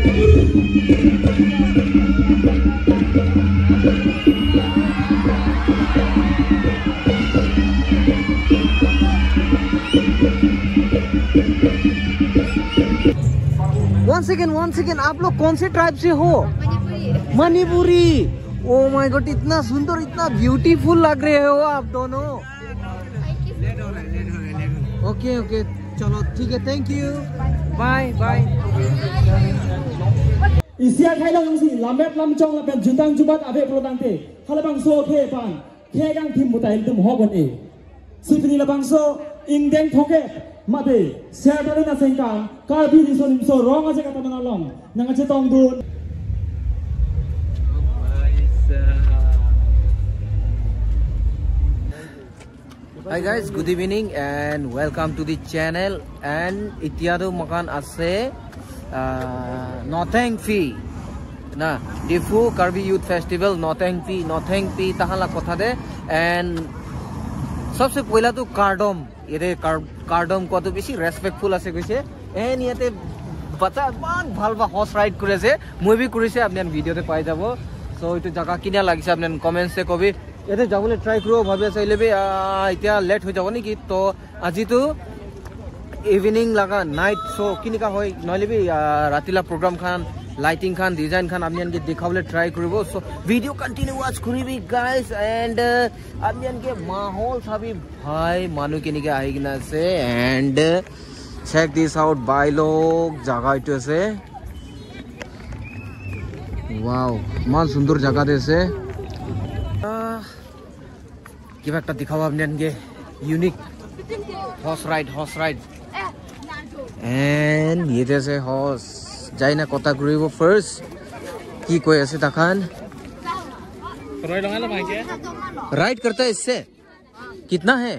One second, आप लोग कौन से ट्राइब से हो? मणिपुरी। ओ माय गॉड, इतना सुंदर, इतना ब्यूटीफुल लग रहे हो आप दोनों। ओके ओके, चलो ठीक है, थैंक यू, बाय बाय। इसिया खाइला गंसी लामेट लामचोंग लापेन जुतां जुबात आबे प्रोदांते हालाबां सो खे पान खे गां थिम मुताइल तुम होगने सिफनी लाबांसो इंडें ठोके मादे सेटारे ना सेंका कार्बी रिसो निमसो रोंग आजे कता मनालम नंगाचे तोंगदुन। Hi guys, good evening and welcome to the channel. And itiado makan ase Notheng Phi na Difu Karbi Youth Festival Notheng Phi tahala kotha de and sabse poila to Kardom ere Kardom ko to beshi respectful ase koise and yate bacha ban bhal ba horse ride korese moi bi korise apni video te pai jabo so itu jaga kinia lagise apni comments te kobi ইয়াতে যাবলৈ try করব ভাবি আছে ইলেবে এতিয়া late হৈ যাব নেকি তো আজি তো ইভিনিং লাগা নাইট শো কিনিকা হয় নলেবি রাতিলা প্রোগ্রাম খান লাইটিং খান ডিজাইন খান আপনি আনকে দেখাবলৈ ট্রাই করব সো ভিডিও কন্টিনিউ ওয়াচ করিবি গাইস এন্ড আপনি আনকে মাহौल সাবি ভাই মানু কিনিকা আহি কিনা আছে এন্ড চেক দিস আউট বাই লোক জায়গা ইটো আছে ওয়াও মান সুন্দর জায়গা দেছে কিবা একটা দেখাবো আপনাকে ইউনিক হর্স রাইড এন্ড ये से हॉर्स যাই না কথা ঘুরিব ফার্স্ট কি কই আছে দেখান राइड करता है इससे कितना है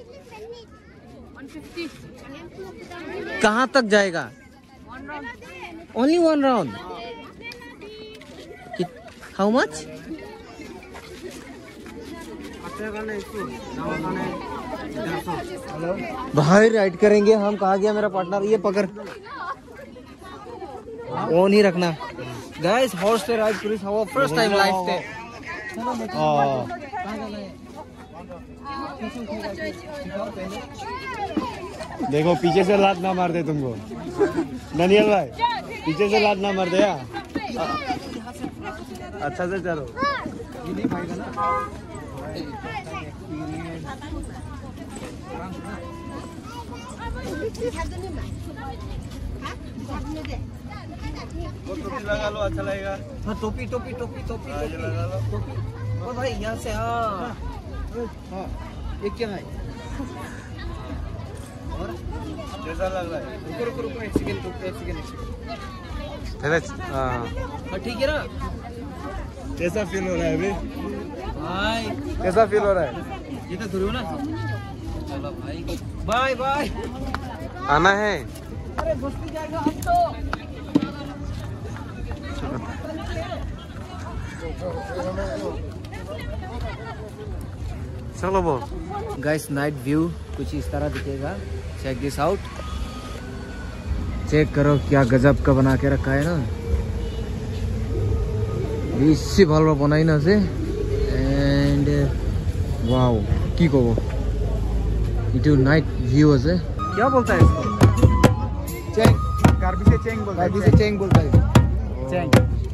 150 कहां तक जाएगा only one round how much भाई राइड करेंगे हम। कहा गया मेरा पार्टनर ये पकड़ वो नहीं रखना गाइस हॉर्स पे राइड करी हवा फर्स्ट टाइम लाइफ पे देखो पीछे से लात ना मार दे तुमको दनियल भाई पीछे से लात ना मार दे यार अच्छा से चलो ये नहीं पाएगा ना टोपी लगा लो अच्छा लगेगा। हाँ टोपी लगा लो टोपी ओ भाई यहाँ से हाँ ये क्या है और कैसा लग रहा है रुको एक सेकंड हाँ ठीक है ना कैसा फील हो रहा है अभी भाई कैसा फील हो रहा है ये तो शुरू ना चलो भाई बाय बाय आना है अरे बस्ती जाएगा हम तो चलो वो गाइस नाइट व्यू कुछ इस तरह दिखेगा चेक दिस आउट चेक करो क्या गजब का बना के रखा है ना इसी भाल बनाई ना से एंड वाओ की को इटू नाइट व्यू है क्या बोलता है इसको चेंग कार्बी से चेंग बोलता है चेंग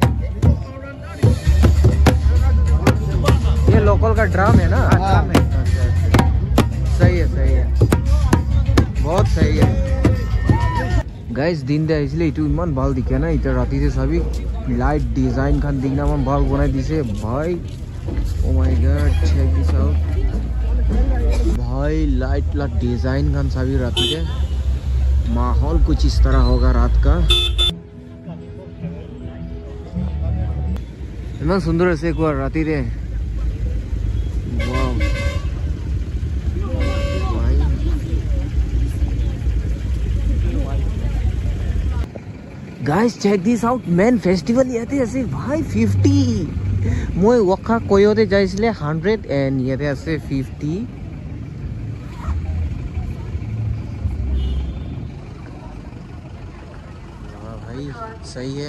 ये लोकल का ड्रम है ना ड्रम है सही है बहुत सही है गाइस दिन दे इसलिए इटू इमान भाल दिखे ना इतना राती से सभी लाइट डिजाइन खान दिखना मन भाल बनाई दिसे भाई oh my god check this out भाई लाइट ला डिजाइन खान सभी राती के माहौल कुछ इस तरह होगा रात का इतना सुंदर से एक बार राती रे wow guys check this out main festival ইয়াতে আছে ভাই 50 মই ওখা কয়তে যাইছিলে 100 এন্ড ইয়াতে আছে 50 ভাই सही है।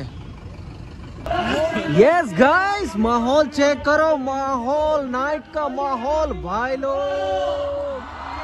यस गाइस, माहौल चेक करो, माहौल, नाइट का माहौल भाई लोग।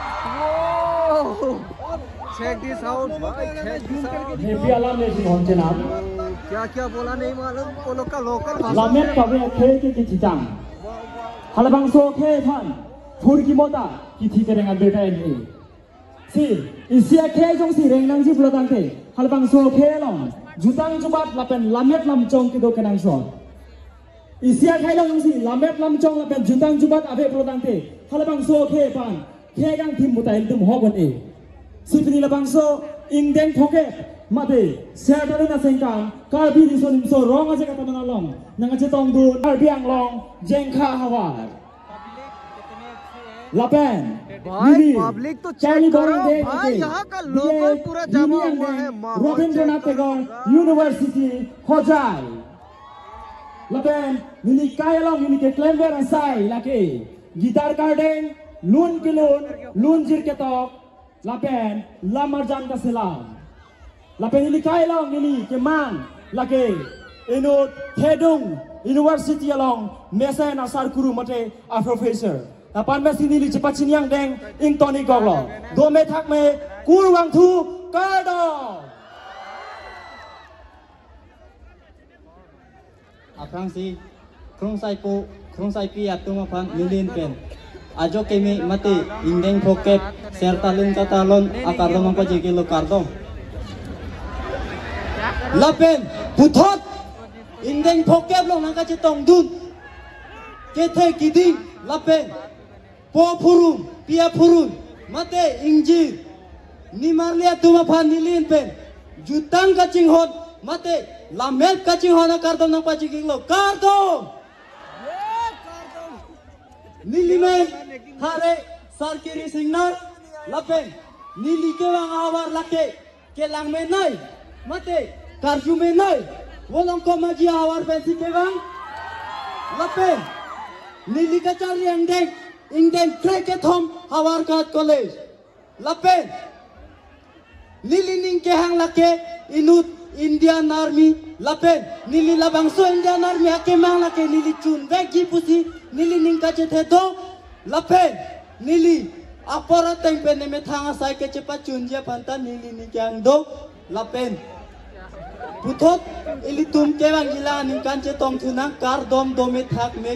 चेक दिस आउट भाई, चेक दिस आउट। हेपी अलार्म लेसिंग होन जनाब क्या क्या बोला नहीं मालूम, वो लोग का लोकल भाषा। लामेट कबे खे के किचितां हलबांग सो खे फान फुरकी मोता किथि केरेंगा बेटा नि si isia खे jong si rengnang ji blotang te halbang so खे long jutang jubat lapen lamet lam chong ki do kenang so isia khai long si lamet lam chong lapen jutang jubat ave blotang te halbang so खे pan खे gang thim mutai tum hogon e sipni labang so ingdeng thoke mate sertari na sengkang karbi rison so rong aja kata manalong nang aja tong du karbi ang long jengkha hawar लापेन भाई public तो check करो भाई, यहाँ का local पूरा जमा हुआ है। रविंद्रनाथ टैगोर यूनिवर्सिटी होजाई लापेन निनी कायलों निनी के क्लेम्बर अंसाई लाके गिटार गार्डन लून के लून जिर के टॉप लापेन लामरजान का सलाम लापेन निनी कायलों निनी के मान लाके इनो थेडुंग यूनिवर्सिटी अलोंग मेसेन आसार कुरु मटे आ professor Apan mesin ini cepat sini yang deng ing Tony Goglo. Do me thak me kurwang thu kardo. Aprang si krong sai pi atung apang lilin pen. Ajo kemi mati indeng poket sertalun katalon akardo mangko jekilo kardo. Lapen puthot indeng poket lo nangka cetong dun. Kethe kiding lapen po purun pia purun mate injir ni marlia tuma phan nilin pen jutang kaching hot mate lamet kaching hona kardom na pachi kilo kardom nili me hare sarkiri signal lapen nili ke wang awar lake ke lang me nai mate karju me nai wolong ko maji awar pensi ke wang lapen nili ka chari angdeng Indian Cricket Home Hawarkat College Lapen Nilining ke hang lake inut Indian Army Lapen Nili labang so Indian Army ake mang lake nili chun vegi pusi Nilining ka chethe do Lapen Nili apora tempe ne me thanga sai ke chepa chun je panta nili ni kyang do Lapen Puthot ili tum ke wang gila ning kan che tong thuna kar dom do me thak me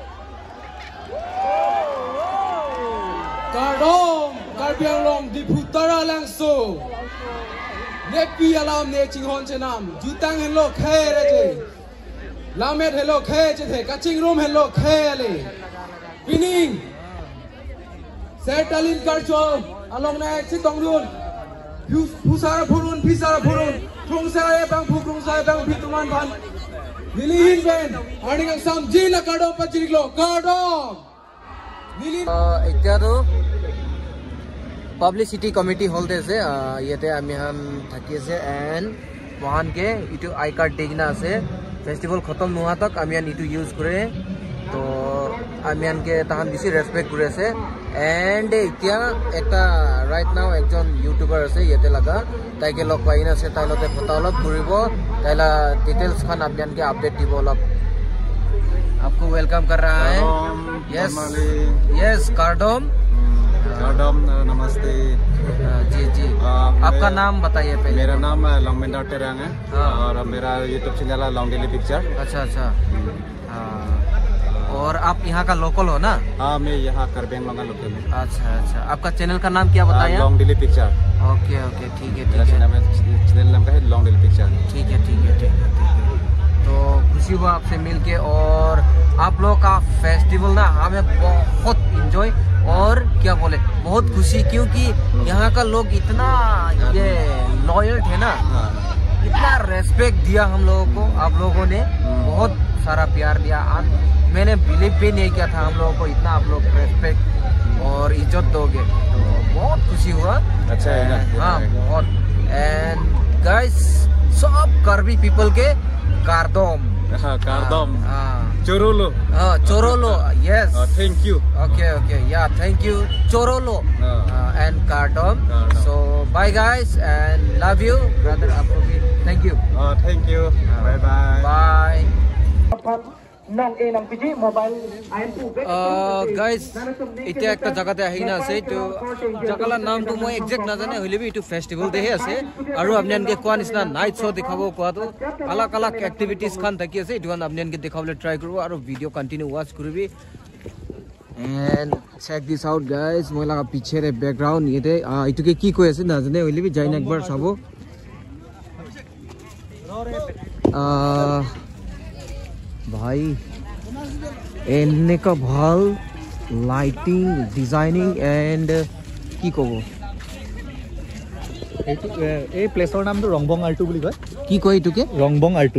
Kardom, Karbiang Long, di Putara langsung. Nepi alam ne cinghon cenam, jutang hello khay raje, lamet hello khay cete, kaching room hello khay ale. Pining, sertalin karcho, along na citong dun, pusara purun, krung sara bang krung sara bang pituman ban. Nilihin ben, harding ang sam jina kardom pachiriklo, kardom. এতিয়া তো publicity committee হল আছে ইয়াতে আমি হান থাকি আছে and মহানকে ইটো I card দিগনা আছে ফেস্টিভেল খতম নোহা তক আমি আন ইটো ইউজ করে তো আমি আনকে তাহান বেশি রেসপেক্ট করে আছে এন্ড এতিয়া একটা রাইট নাও একজন ইউটিউবার আছে ইয়াতে লাগা তাইকে লগ পাইনা আছে তাইলতে ফটো অলপ ঘুরিব তাইলা ডিটেইলস খান আমি আনকে আপডেট দিব অলপ आपको वेलकम कर रहा है यस कार्डोम नमस्ते जी जी आपका नाम बताइए पहले मेरा नाम लॉन्गमेंडा टेरंग है और मेरा यूट्यूब चैनल है लॉन्ग डेली पिक्चर अच्छा और आप यहाँ का लोकल हो ना हाँ मैं यहाँ करबेंग लोंगा लोकल में अच्छा आपका चैनल का नाम क्या बताया लॉन्ग डेली पिक्चर ओके ठीक है चैनल नाम का है लॉन्ग डेली पिक्चर ठीक है तो खुशी हुआ आपसे मिलके और आप लोगों का फेस्टिवल ना हमें बहुत इंजॉय और क्या बोले बहुत खुशी क्योंकि यहाँ का लोग इतना ये लॉयल थे ना इतना रेस्पेक्ट दिया हम लोगों को आप लोगों ने बहुत सारा प्यार दिया मैंने बिलीव भी नहीं किया था हम लोगों को इतना आप लोग रेस्पेक्ट और इज्जत दोगे तो बहुत खुशी हुआ अच्छा है ना हाँ बहुत एंड गाइस सब कार्बी पीपल के Kardom. Kardom. Chorolo. Chorolo. Yes. Thank you. Okay. Yeah, thank you. Chorolo and Kardom. So bye guys and love you, brother. आपको भी Thank you. Thank you. Bye bye. Bye. Nong A nang PG mobile I'm guys, এতিয়া একটা জায়গাতে আহি না আছে তো জায়গাৰ নামটো মই এক্সাক্ট নাজানে হইলে বি এটো ফেষ্টিভেল দেহে আছে আৰু আপনি আনকে কোৱা নিচিনা নাইট শো দেখাব কোৱাটো আলাক আলাক এক্টিভিটিজ খান থাকি আছে এটো আপনি আনকে দেখাবলৈ ট্রাই কৰিব আৰু ভিডিও কন্টিনিউ ওয়াচ কৰিবি and check this out guys মই লাগা পিছেৰে ব্যাকগ্রাউন্ড ইতে ইটোকে কি কৈ আছে নাজানে হইলে বি যাই না একবাৰ চাব भाई एने का ভাল লাইটিং ডিজাইনিং এন্ড কি কব এই প্লেসৰ নামটো ৰংবং আৰ2 বুলি কয় কি কয় ইটোকে ৰংবং আৰ2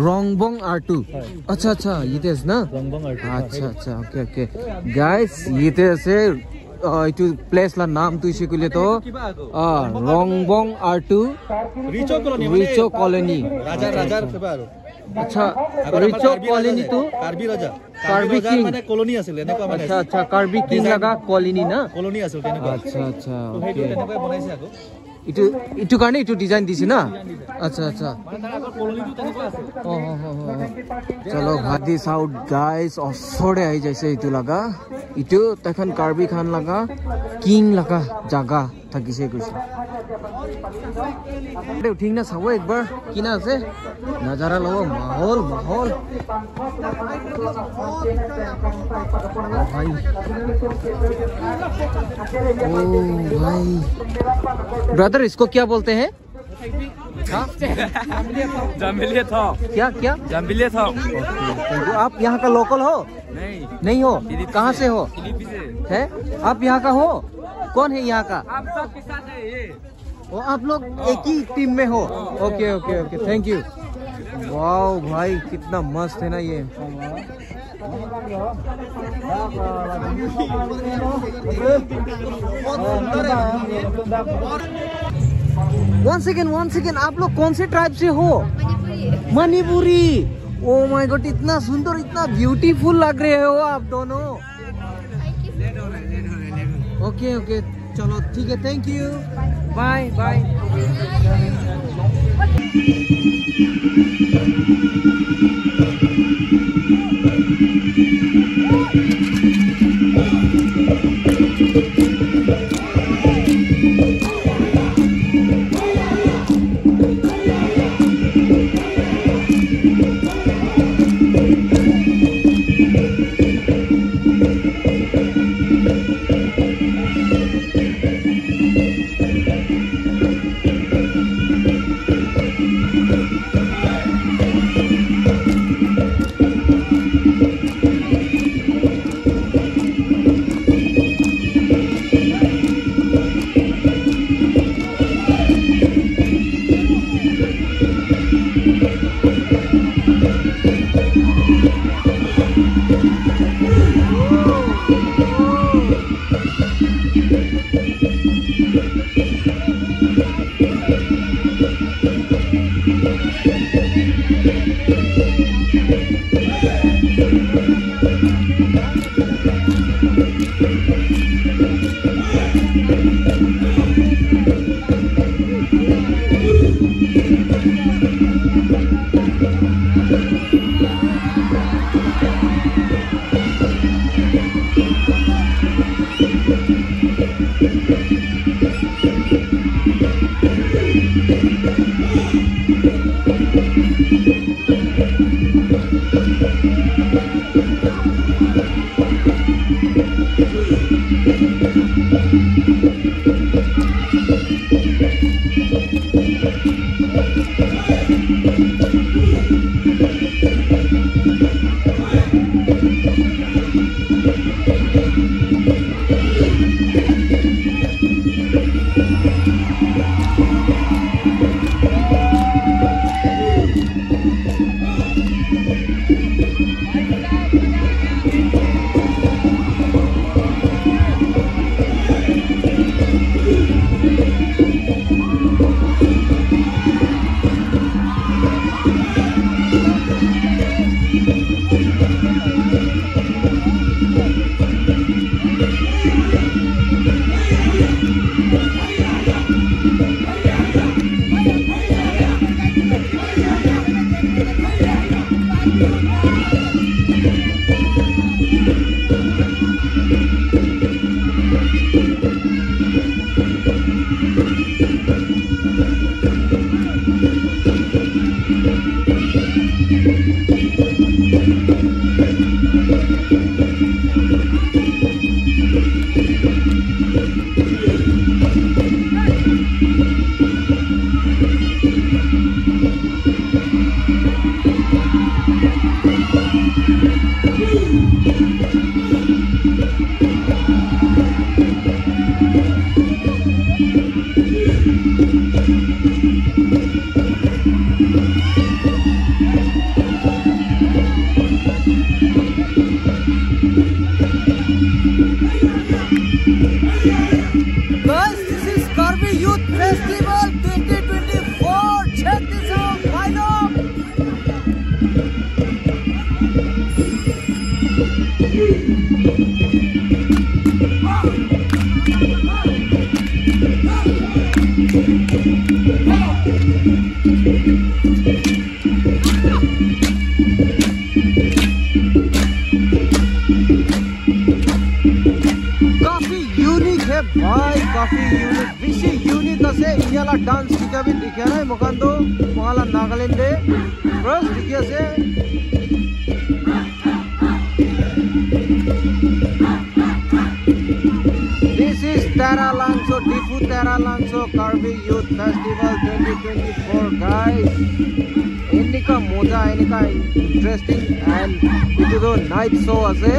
अच्छा अच्छा ইতে আছে না ৰংবং আৰ2 अच्छा अच्छा ओके ओके गाइस ইতে আছে इटू प्लेस ला नाम तुइसे कइले तो रंगबং आर2 रिचो कॉलोनी ৰাজাৰ কিবা আৰু अच्छा रिचो कॉलोनी तो কাৰ্বি ৰাজা किंग মানে কলোনি আছিল এনেকুৱা মানে अच्छा अच्छा कार्बी किंग लगा कॉलोनी ना কলোনি আছিল তেনেকুৱা अच्छा अच्छा সেইটো ओके তেনেকৈ বনাইছে আকৌ इटू কাৰণে इटू डिजाइन दिसी ना अच्छा अच्छा মানে তাৰ আগৰ কলোনিটো তেনেকুৱা আছিল चलो भादी साउथ गाइस असरे आइ जाइसे इटू लगा इटू तखन कार्बी खान लगा किंग लगा जागा থাকিছে কইছে अरे ठीक ना सावो एक बार किना আছে नजारा लो माहौल माहौल भाई ओ भाई ब्रदर इसको क्या बोलते हैं জামিলিয়া থ क्या क्या জামিলিয়া থ आप यहाँ का लोकल हो नहीं हो कहाँ से हो है आप यहाँ का हो कौन है यहाँ का आप सब के साथ है ये वो आप लोग एक ही टीम में हो okay okay okay thank you wow भाई कितना मस्त है ना ये वन सेकेंड आप लोग कौन से ट्राइब से हो मणिपुरी ओ माय गॉड इतना सुंदर इतना ब्यूटीफुल लग रहे हो आप दोनों ओके ओके चलो ठीक है thank you bye bye Guys, this is Karbi Youth Festival 2024. Check this out. Why not? भाई काफी यूनिक बेसी यूनिक আছে ইনিয়ালা ডান্স শিকাবি দেখে নাই মকান্দো মহালা নাগাল্যান্ডে ব্রস দেখি আছে This is Tara Langso Difu Tara Langso Karbi Youth Festival 2024 guys इनका मजा इनका इंटरेस्टिंग एंड इट तो नाइट शो আছে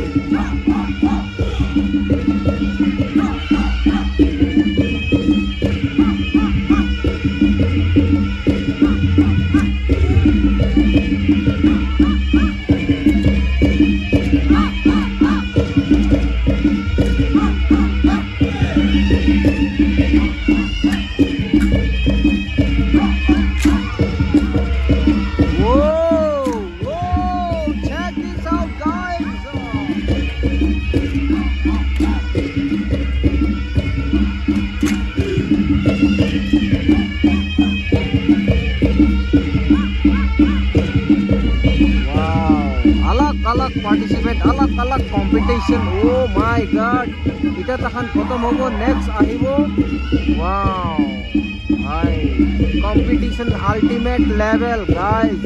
participate अलग-अलग competition oh my god इटा तखन खत्म होबो next आइबो wow hi competition ultimate level guys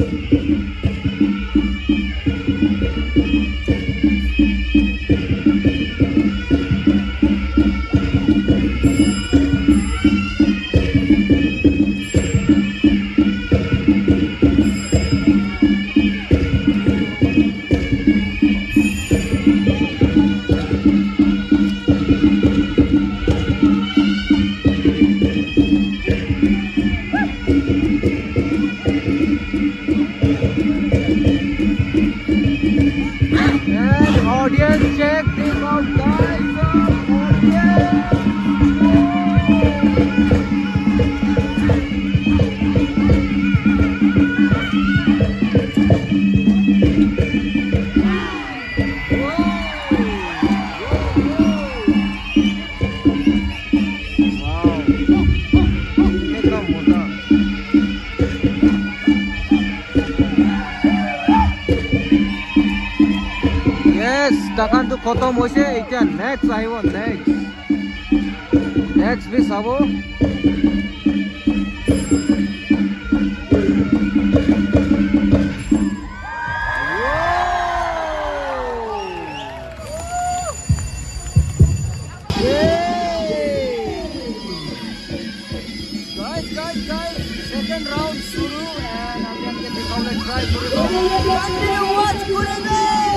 check this out guys Takan tu khotom hoise eta next aibo next भी sabo guys second round shuru and abhi हमके दिखाऊंगा try continue watch पूरे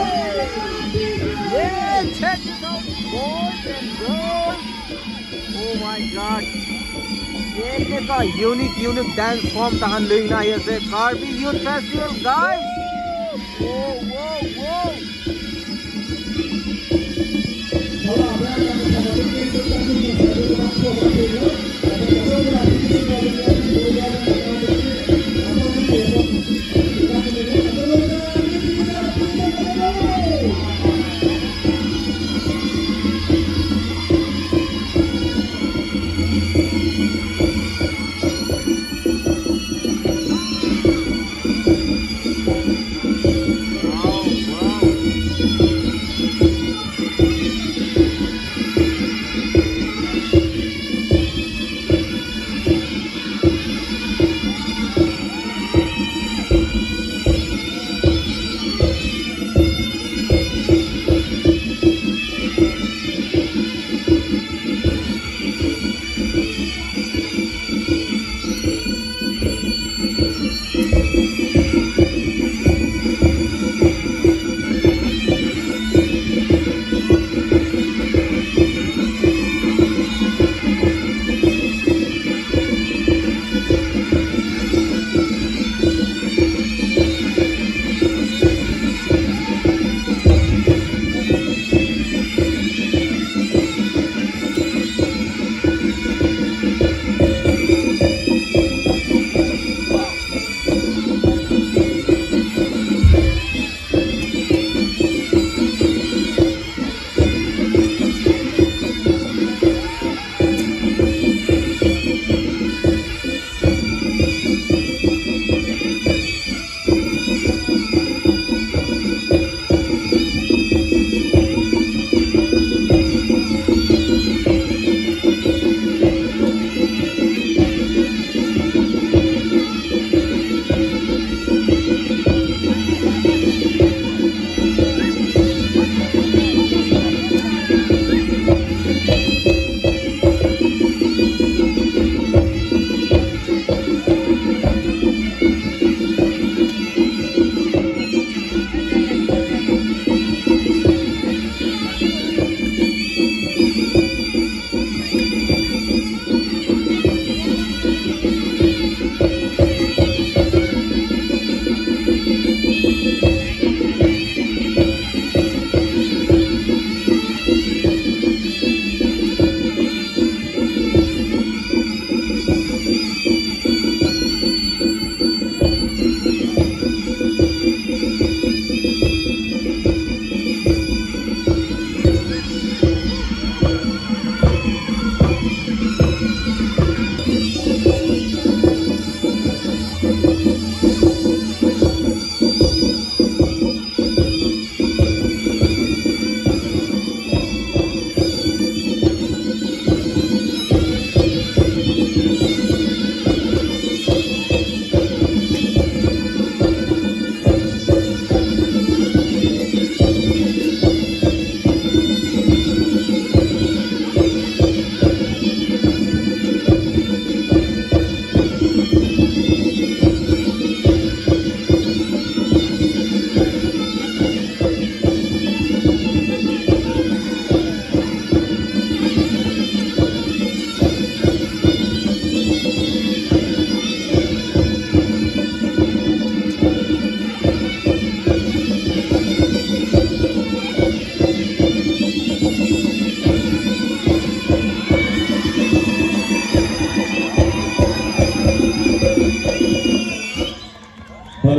Yeah, check this out, boys and girls. Oh my God! ये का unique dance form tahan doing na here से Karbi Youth Festival, guys. Whoa!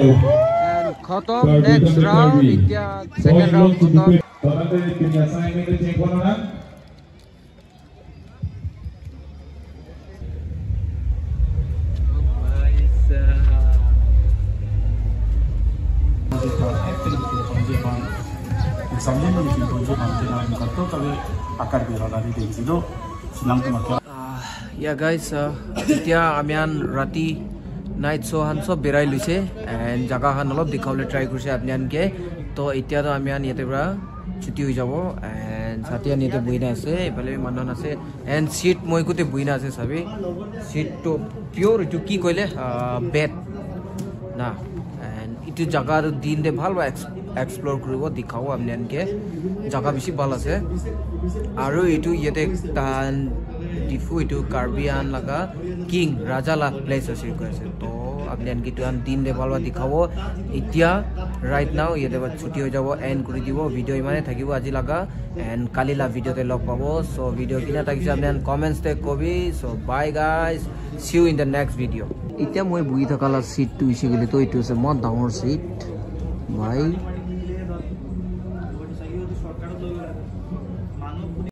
खतम next round इतना second round खतम या गाइस इतना आमियान राति नाइट शो हान सब बेराय लुसे एंड जगह हान अलप दिखावले ट्राई करसे आपनियान के तो इतना तो आमियान येते बरा छुट्टी हो जाबो एंड साथिया नीते बुइना आसे एफाले मानन आसे एंड सीट मयकुते बुइना आसे सबे सीट तो प्योर जो की कइले बेड ना एंड इतु जगह दिन दे ভাল एक्सप्लोर करिब दिखाओ आपनियान के जगह बेसी ভাল আছে आरो इतु येते तान डिफु इतु कार्बियान लगा किंग राजा ला प्लेस আছে কৈছে তো आपनियान की तुआन दिन दे ভাল दिखाओ इতিয়া राइट नाउ येते बाद छुट्टी हो जाबो एंड কৰি দিব ভিডিও ইমানে থাকিব আজি লাগা एंड কালিলা ভিডিওতে লগ পাবো সো ভিডিও কিনা থাকিছে आपनियान কমেন্টস তে কবি so bye guys see you in the next video इতিয়া মই বুই থাকালা সিট টু ইছে গলি তো ইটো আছে মত ডাঙৰ সিট ভাই